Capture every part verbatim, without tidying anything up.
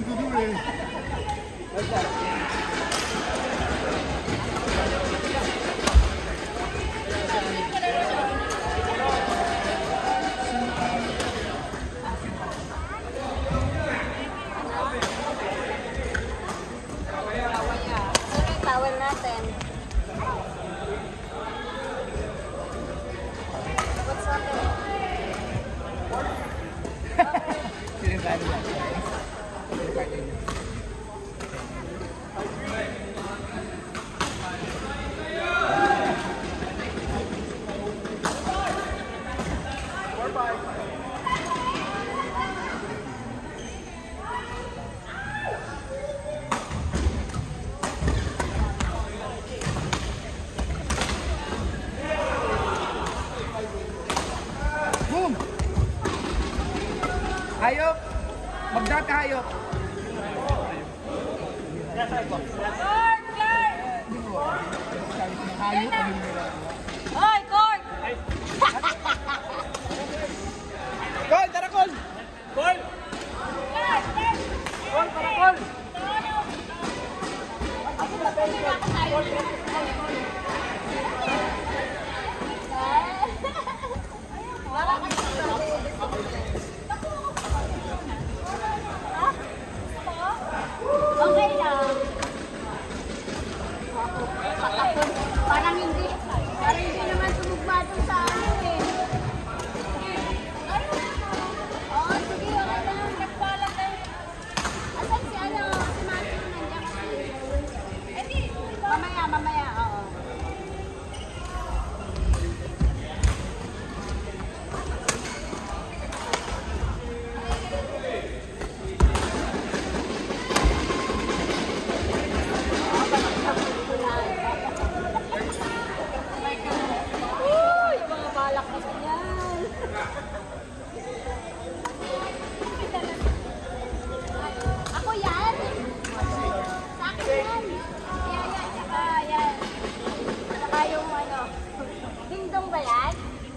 to do eh. Tawel natin. What's happening? Sinipado ba? Sinipado niya. Boom! Hayop! Magdata hayop! Hoy, Court! Col! Tara, Col! Col! Col, para Col! Wala ka okay lang. Parang hindi. Parang hindi naman tumugma dun sa ano eh. Oo, sige. Okay lang. Nagpalat eh. Asan si ano? Si Matthew nandiyan kasi. Eh di. Mamaya, mamaya. Oo. Uy, mga balak na yan. Ako yan. Sa akin yan. Yan, yan. Saka yan. Saka yung ano. Dingdong ba yan?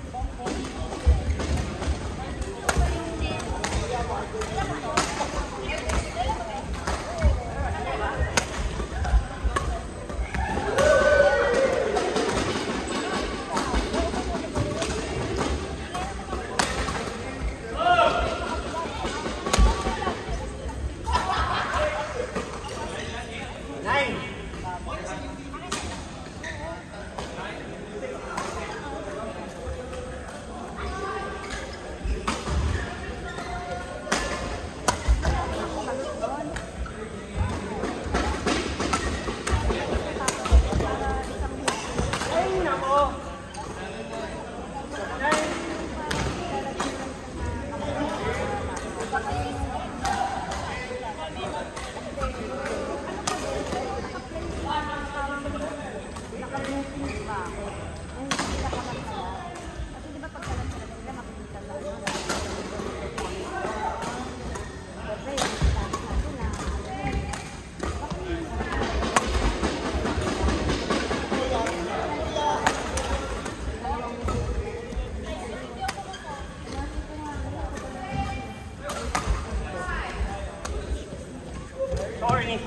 Sorry.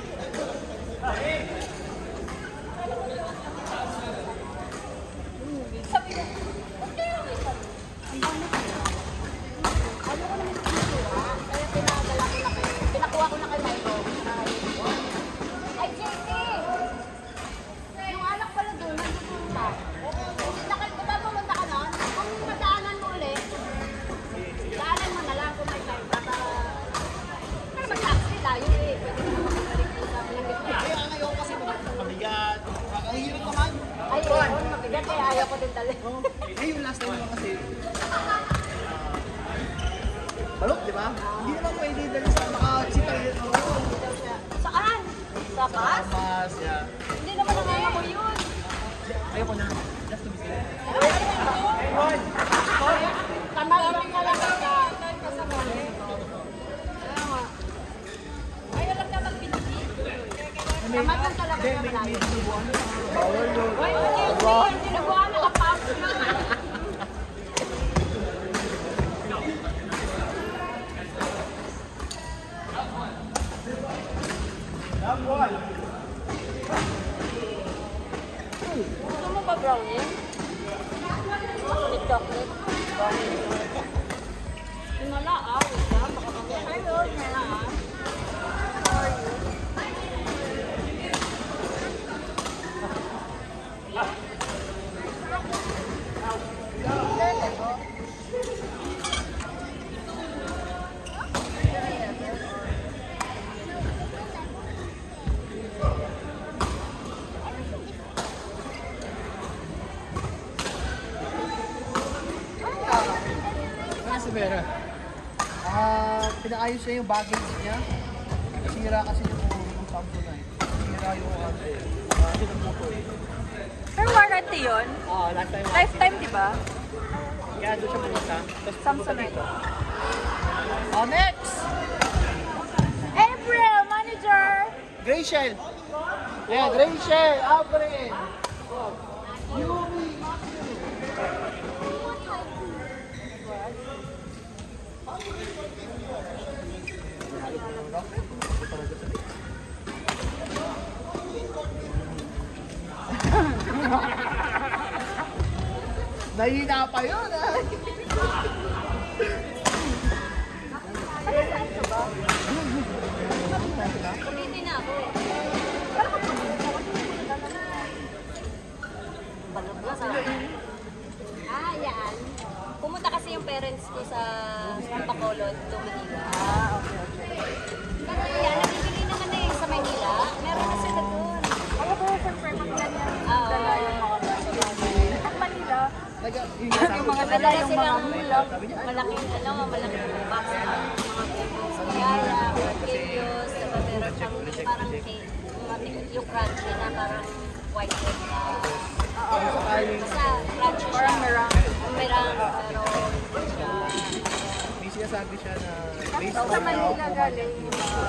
Sabi ko, ba't kaya may sabi? Ang dami ko. Ano ko naman pinakura? Kaya pinadala ko na kayo. Pinakuha ko na kay Michael. Ay, J T! Yung anak pala doon, nandun pa. Nakal ko ba pumunta ka nun? Kung madaanan mo ulit, daanan mo na lang kung may time. Para para mag-taxi tayo eh. Pwede naman magbalik ko sa Kaya ngayon kasi mabigat. Ang hirap naman. ay, ayun, mabigat eh. Ayaw ko din dali. Eh, yung last time naman kasi. Balok, di ba? Hindi naman pwede dali sa maka-sipay. Saan? Sa bus? Mas, yeah. Hindi naman ang mo yun. Ayoko na. Just to be safe. Tamad lang ka lang sa ay, alam na mag-piniti. Tamad lang talaga Hindi, ng may layo. dinubuan. Bawal yun. Uy, hindi, hindi nabuhan, nakapasok na. Gusto mo ba brownie? With chocolate? Hinala ah, wait lang. Baka kami. Hello, hinala ah. How are you? Ano si Vera? Ah, pinaayos niya yung baggage niya. Sira kasi yung yung Samsonite. Sira yung ano eh. Ah, yung motor. Pero warranty yun? Ah, last time. Lifetime, di ba? Kaya doon siya pumunta. Tapos Samsonite. Oh, next! April, manager! Graciel! Yeah, Graciel! April! Oh. Yumi! Nahihina pa yun, ah! Ulitin na ako. Balog na sa Ah, yan. Pumunta kasi yung parents ko sa Bacolod to Manila. Ah, okay, okay. Pero yan, nabibili naman na eh sa Manila. Meron na sila doon. Ako po, confirm ako na yan. Dala yung mga bata. At Manila, yung mga dala yung silang malaking, ano, malaking box na mga cakes, kayara, cakes, diba meron siyang parang cake, yung crunchy na parang white cake na. Basta crunchy siya. Parang merang. Merang, pero hindi siya. May sinasabi siya na Sa Manila galing yung mga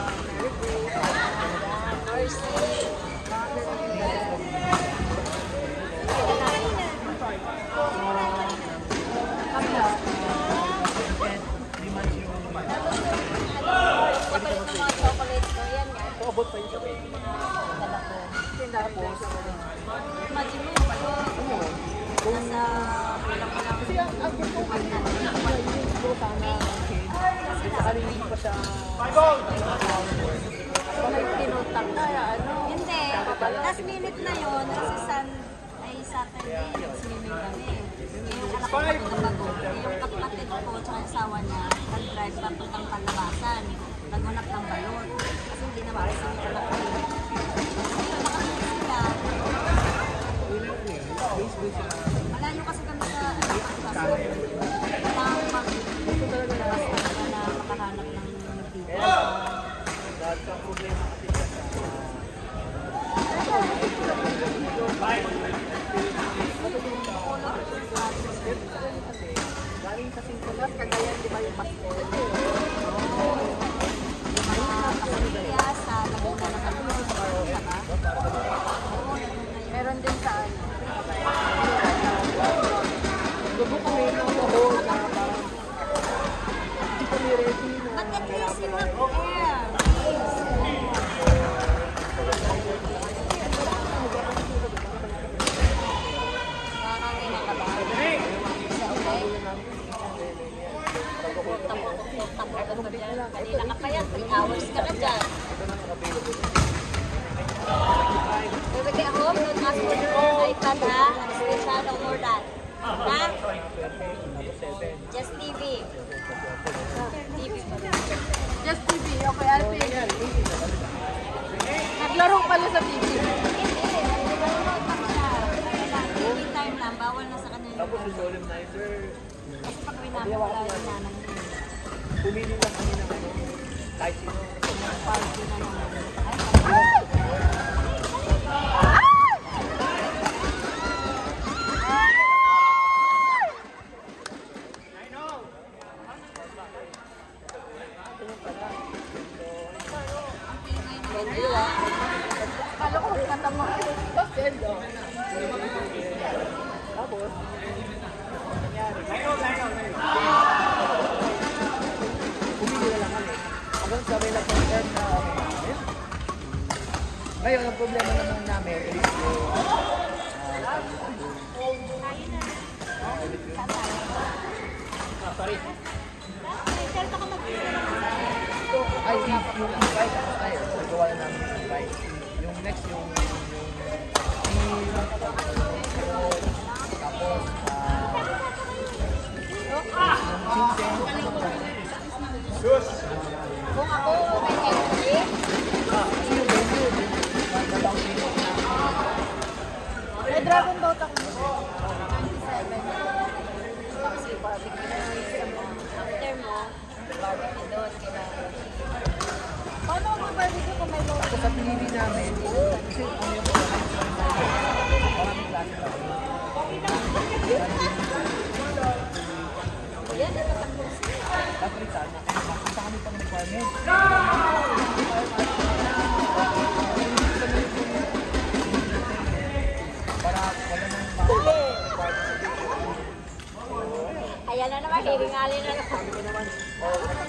Mercy. Kapalit ng mga chocolates ko, yan nga. Abot pa yun siya. Dala ko. Tapos, imagine mo yun. Nasa kulang ko lang. Kasi ang ang gusto ko na yung sana nakaringin pa siya. May tinutang na, ano. Hindi. Last minute na yun, kasi sun, ay Saturday, nag-swimming kami. Yung anak ko pagod, yung kapatid ko, tsaka yung asawa niya, nag-drive papuntang palabasan. Naghanap ng balon. Kasi hindi naman kasi yung anak ko. Malayo kasi kami sa sa Walang mag basta na makahanap ng dito. Dahil ang problema kasi siya sa galing kasi sa Cagayan, di ba yung passport? Kaya sa Laguna na kami. Meron din sa ano. Gusto kami ng mga na parang hindi kami ready na. But at least you have air. Nakakangin ka ba? Tapo-tapo ka dyan. Kanina ka pa yan. three hours ka na dyan. When we get home, don't ask for your iPad, ha? Screenshot, no more than. Ha? Just T V. T V pa rin. Just T V, okay, Alvin. Naglaro pala sa T V. Hindi. Nanonood pa siya. T V time lang. Bawal na sa kanila. Tapos yung solemnizer, Kasi pag pinapakala yung nanang niya. pumili lang kami ng ano, kahit sino. Party na naman. Ay! Kala ko kanta mo. Tapos, nangyari. Pumili na lang kami. Hanggang sa may nag-concert na kami namin. Ngayon, ang problema naman namin is yung ay, yung yung invite tapos tayo. Nagawa na namin yung invite. Yung next, yung yung yung tapos, ah, yung Vincent. Kung ako may entry, Kasi yung venue, nabang venue na. May dragon boat ako. kasi barbecue na after mo, barbecue doon, kailangan. Paano ako barbecue kung may boat? Tapos sa pinili namin, kasi ano yung maraming klase pa. Yan na natakos. Patritan, nakakita kami pang requirement. Para wala nang mga requirement. Ayan na naman, hiringalin na naman. Sabi ko naman, oh,